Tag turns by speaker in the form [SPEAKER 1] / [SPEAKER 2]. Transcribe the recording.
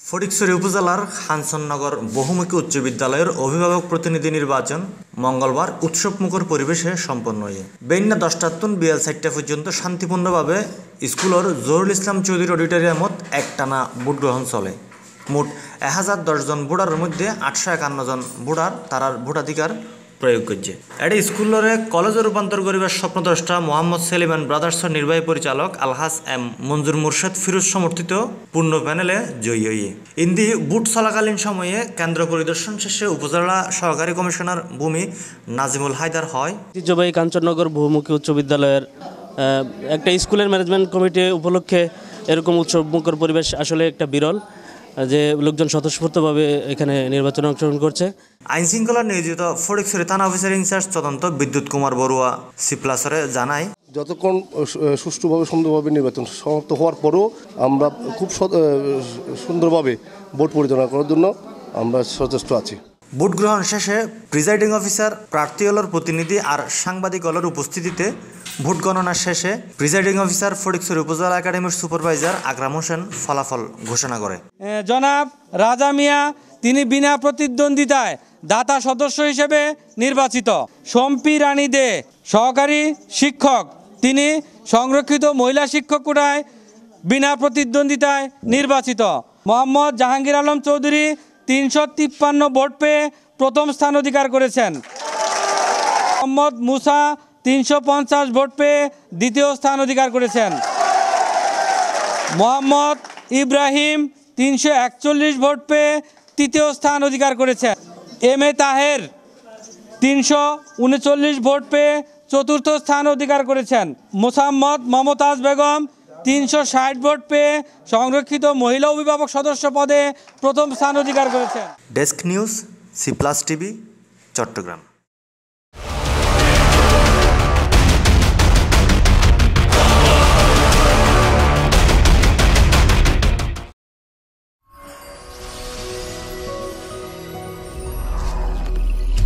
[SPEAKER 1] ফটিকছড়ি উপজেলার খানসননগর বহুমুখী উচ্চ বিদ্যালয়ের অভিভাবক প্রতিনিধি নির্বাচন মঙ্গলবার উৎসবমুখর পরিবেশে সম্পন্ন হয়ে বেইন্না 10টাতুন বিয়াল 4টা পর্যন্ত শান্তিপূর্ণভাবে স্কুলের জহুরুল ইসলাম চৌধুরী অডিটোরিয়ামত একটানা ভোট গ্রহণ চলে। মোট 1010 জন ভোটারের মধ্যে 851 জন ভোটার তারার ভোটাধিকার প্রয়োগ করছে। এটি স্কুলরে কলেজে রূপান্তর করিবার স্বপ্নদ্রষ্টা মোহাম্মদ সেলিমান ব্রাদার্সের নির্বাহী পরিচালক আলহাজ এম মঞ্জুর মুর্শেদ ফিরোজ সমর্থিত পূর্ণ প্যানেলে জয়ী হয়ে ইন্দি বুট চলাকালীন সময়ে কেন্দ্র পরিদর্শন শেষে উপজেলা সহকারী কমিশনার ভূমি নাজিমুল হায়দার হয়
[SPEAKER 2] ঐতিহ্যবাহী কাঞ্চননগর বহুমুখী উচ্চ বিদ্যালয়ের একটা স্কুলের ম্যানেজমেন্ট কমিটি উপলক্ষে এরকম উৎসবমুখর পরিবেশ আসলে একটা বিরল, যে লোকজন স্বতঃস্ফূর্তভাবে এখানে নির্বাচনে অংশগ্রহণ করছে।
[SPEAKER 1] আইন শৃঙ্খলা নিয়োজিত ফটিকছড়ি থানা অফিসার ইনচার্জ তদন্ত বিদ্যুৎ কুমার বড়ুয়া সিপ্লাসরে জানায়,
[SPEAKER 3] যতক্ষণ সুষ্ঠুভাবে সুন্দরভাবে নির্বাচন সমাপ্ত হওয়ার পরেও আমরা খুব সুন্দরভাবে ভোট পরিচালনা করার জন্য আমরা সচেষ্ট আছি।
[SPEAKER 1] ভোট গ্রহণ শেষে প্রিজাইডিং অফিসার প্রার্থী হলের প্রতিনিধি আর সাংবাদিক হলের উপস্থিতিতে ভোট গণনা শেষে প্রিজাইডিং অফিসার ফটিকছড়ি উপজেলা একাডেমির সুপারভাইজার আকরাম হোসেন ফলাফল ঘোষণা করে।
[SPEAKER 4] জনাব রাজা মিয়া তিনি বিনা প্রতিদ্বন্দ্বিতায় দাতা সদস্য হিসেবে নির্বাচিত। শম্পী রানী দে সহকারী শিক্ষক তিনি সংরক্ষিত মহিলা শিক্ষক কোটায় বিনা প্রতিদ্বন্দ্বিতায় নির্বাচিত। মোহাম্মদ জাহাঙ্গীর আলম চৌধুরী 353 ভোট পেয়ে প্রথম স্থান অধিকার করেছেন। মোহাম্মদ মুসা 350 ভোট পেয়ে দ্বিতীয় স্থান অধিকার করেছেন। মোহাম্মদ ইব্রাহিম 341 ভোট পেয়ে তৃতীয় স্থান অধিকার করেছেন। এম এ তাহের 339 ভোট পেয়ে চতুর্থ স্থান অধিকার করেছেন। মোসাম্মদ মমতাজ বেগম 360 ভোট পেয়ে সংরক্ষিত মহিলা অভিভাবক সদস্য পদে প্রথম স্থান অধিকার করেছেন।
[SPEAKER 1] Desk news, C plus TV, Chittagong.